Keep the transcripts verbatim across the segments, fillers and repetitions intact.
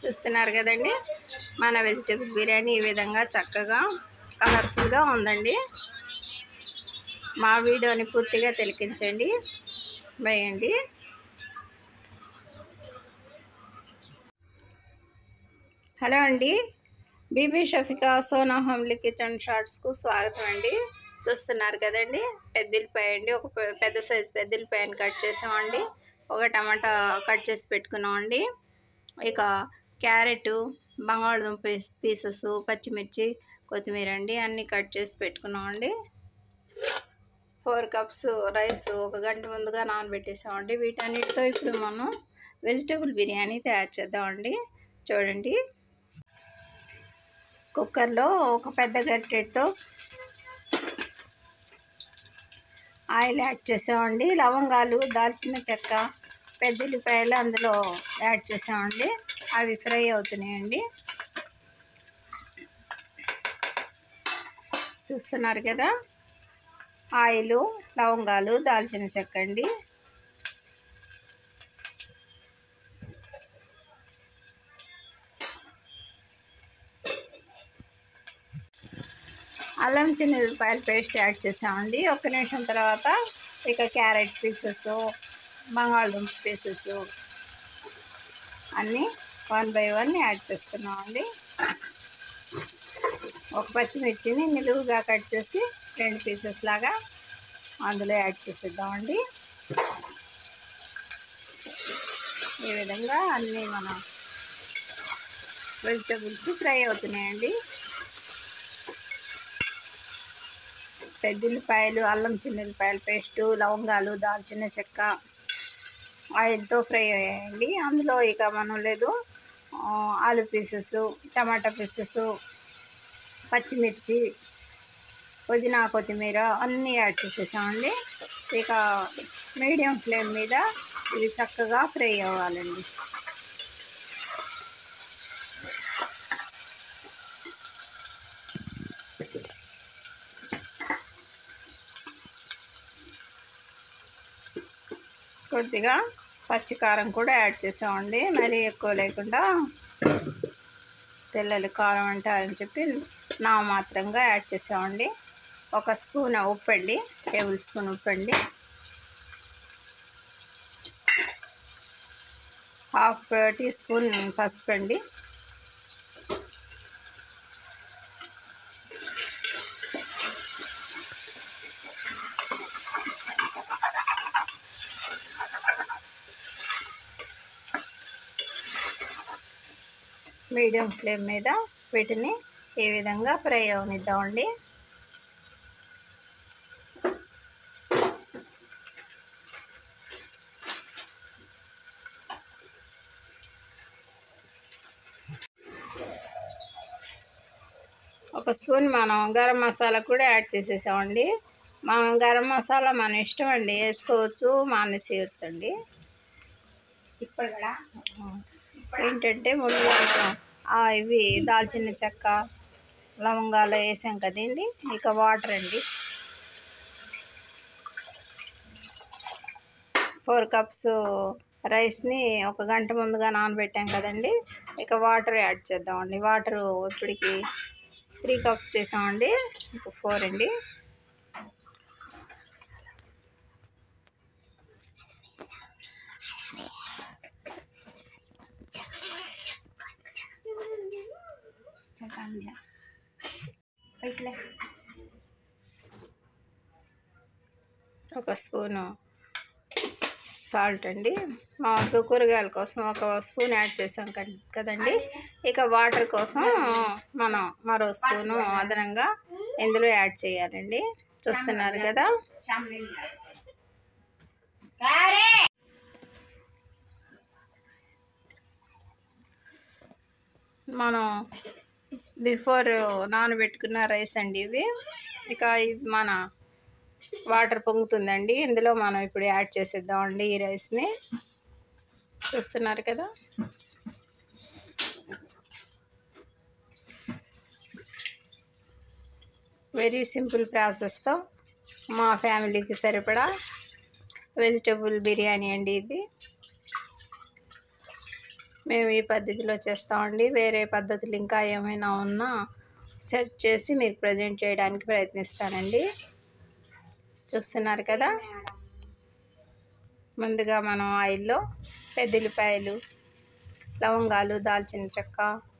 చూస్తున్నారు కదండి మన వెజిటబుల్ బిర్యానీ ఈ విధంగా చక్కగా కలర్ఫుల్గా ఉందండి. మా వీడియోని పూర్తిగా తిలకించండి. వేయండి. హలో అండి, బీబీ షఫికా సోనా హోమ్లీ కిచెన్ షార్ట్స్కు స్వాగతం అండి. చూస్తున్నారు కదండి పెద్దల్లిపాయ అండి, ఒక పెద్ద సైజు పెద్దల్లిపాయని కట్ చేసామండి. ఒక టమాటా కట్ చేసి పెట్టుకున్నామండి. ఇక క్యారెట్, బంగాళదుంప పీసెస్, పచ్చిమిర్చి, కొత్తిమీర అండి అన్నీ కట్ చేసి పెట్టుకున్నామండి. ఫోర్ కప్స్ రైస్ ఒక గంట ముందుగా నానబెట్టేసామండి. వీటన్నిటితో ఇప్పుడు మనం వెజిటబుల్ బిర్యానీ తయారు చేద్దామండి. చూడండి, కుక్కర్లో ఒక పెద్ద గరిటెతో ఆయిల్ యాడ్ చేసామండి. లవంగాలు, దాల్చిన చెక్క, పెద్దల్లిపాయలు అందులో యాడ్ చేసామండి. అవి ఫ్రై అవుతున్నాయండి. చూస్తున్నారు కదా, ఆయిలు, లవంగాలు, దాల్చిన చెక్క అండి. అల్లం చిన్నుల్లిపాయల పేస్ట్ యాడ్ చేసామండి. ఒక్క నిమిషం తర్వాత ఇక క్యారెట్ పీసెస్, బంగాళదుంప పీసెస్ అన్నీ వన్ బై వన్ యాడ్ చేస్తున్నామండి. ఒక పచ్చిమిర్చిని నిలువుగా కట్ చేసి రెండు పీసెస్ లాగా అందులో యాడ్ చేసేద్దామండి. ఈ విధంగా అన్నీ మన వెజిటబుల్స్ ఫ్రై అవుతున్నాయండి. పెద్దల్లిపాయలు, అల్లం చిన్నుల్లిపాయల పేస్టు, లవంగాలు, దాల్చిన చెక్క ఆయిల్తో ఫ్రై అయ్యాయండి. అందులో ఇక మనం లేదు ఆలు పీసెస్, టమాటా పీసెస్, పచ్చిమిర్చి, పుదీనా, కొత్తిమీర అన్నీ యాడ్ చేసేసామండి. ఇక మీడియం ఫ్లేమ్ మీద ఇవి చక్కగా ఫ్రై అవ్వాలండి. కొద్దిగా పచ్చికారం కూడా యాడ్ చేసామండి. మరీ ఎక్కువ లేకుండా, తెల్లలు కారం అంటారని చెప్పి నా మాత్రంగా యాడ్ చేసామండి. ఒక స్పూన్ ఉప్పు అండి, టేబుల్ స్పూన్ ఉప్పు అండి, హాఫ్ టీ స్పూన్ పసుపు అండి, మీడియం ఫ్లేమ్ మీద వీటిని ఈ విధంగా ఫ్రై అవనిద్దామండి. ఒక స్పూన్ మనం గరం మసాలా కూడా యాడ్ చేసేసామండి. మనం గరం మసాలా మన ఇష్టం అండి, వేసుకోవచ్చు, మానేసేయచ్చు అండి. ఇప్పుడు కూడా ఏంటంటే ముందుగా ఇవి దాల్చిన చెక్క, లవంగాలు వేసాం కదండి. ఇక వాటర్ అండి, ఫోర్ కప్స్ రైస్ని ఒక గంట ముందుగా నానబెట్టాం కదండి. ఇక వాటర్ యాడ్ చేద్దామండి. వాటరు ఇప్పటికి త్రీ కప్స్ చేసామండి. ఇక ఫోర్ అండి. ఒక స్పూను సాల్ట్ అండి. మాకు కూరగాయల కోసం ఒక స్పూన్ యాడ్ చేసాం కదండి. ఇక వాటర్ కోసం మనం మరో స్పూను అదనంగా ఇందులో యాడ్ చేయాలండి. చూస్తున్నారు కదా, మనం బిఫోర్ నానబెట్టుకున్న రైస్ అండి ఇవి. ఇక మన వాటర్ పొంగుతుందండి, ఇందులో మనం ఇప్పుడు యాడ్ చేసేద్దామండి ఈ రైస్ని. చూస్తున్నారు కదా, వెరీ సింపుల్ ప్రాసెస్తో మా ఫ్యామిలీకి సరిపడా వెజిటబుల్ బిర్యానీ అండి ఇది. మేము ఈ పద్ధతిలో చేస్తామండి. వేరే పద్ధతులు ఇంకా ఏమైనా ఉన్నా సెర్చ్ చేసి మీకు ప్రజెంట్ చేయడానికి ప్రయత్నిస్తానండి. చూస్తున్నారు కదా, ముందుగా మనం ఆయిల్లో పెద్దల్లిపాయలు, లవంగాలు, దాల్చిన చెక్క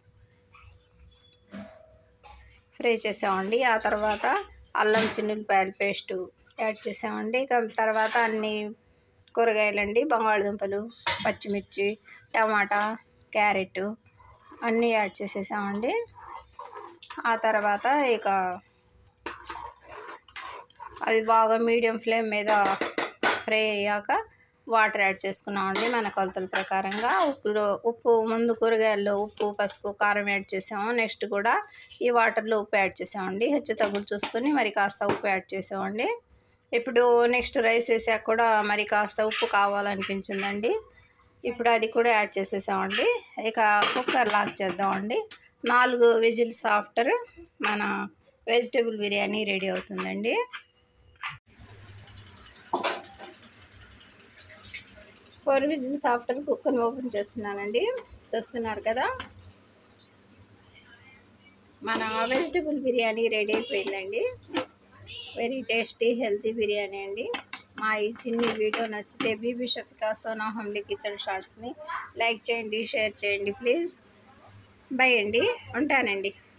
ఫ్రై చేసామండి. ఆ తర్వాత అల్లం చిన్నులపాయల పేస్టు యాడ్ చేసామండి. ఇక తర్వాత అన్ని కూరగాయలండి, బంగాళదుంపలు, పచ్చిమిర్చి, టమాటా, క్యారెట్ అన్నీ యాడ్ చేసేసామండి. ఆ తర్వాత ఇక అవి బాగా మీడియం ఫ్లేమ్ మీద ఫ్రై అయ్యాక వాటర్ యాడ్ చేసుకున్నామండి మన కొలతల ప్రకారంగా. ఉప్పు ఉప్పు ముందు కూరగాయల్లో ఉప్పు, పసుపు, కారం యాడ్ చేసాము. నెక్స్ట్ కూడా ఈ వాటర్లో ఉప్పు యాడ్ చేసామండి. హెచ్చు తగ్గులు చూసుకొని మరి కాస్త ఉప్పు యాడ్ చేసామండి. ఇప్పుడు నెక్స్ట్ రైస్ వేసాక కూడా మరి కాస్త ఉప్పు కావాలనిపించిందండి. ఇప్పుడు అది కూడా యాడ్ చేసేసామండి. ఇక కుక్కర్ లాక్ చేద్దామండి. నాలుగు విజిల్స్ ఆఫ్టర్ మన వెజిటేబుల్ బిర్యానీ రెడీ అవుతుందండి. ఫోర్ విజిల్స్ ఆఫ్టర్ కుక్కర్ని ఓపెన్ చేస్తున్నానండి. చూస్తున్నారు కదా, మన వెజిటేబుల్ బిర్యానీ రెడీ అయిపోయిందండి. వెరీ టేస్టీ హెల్తీ బిర్యానీ అండి. మా ఈ చిన్ని వీడియో నచ్చితే బీబీ షఫికా సోనా హోమ్లీ కిచెన్ షార్ట్స్ని లైక్ చేయండి, షేర్ చేయండి ప్లీజ్. బై అండి, ఉంటానండి.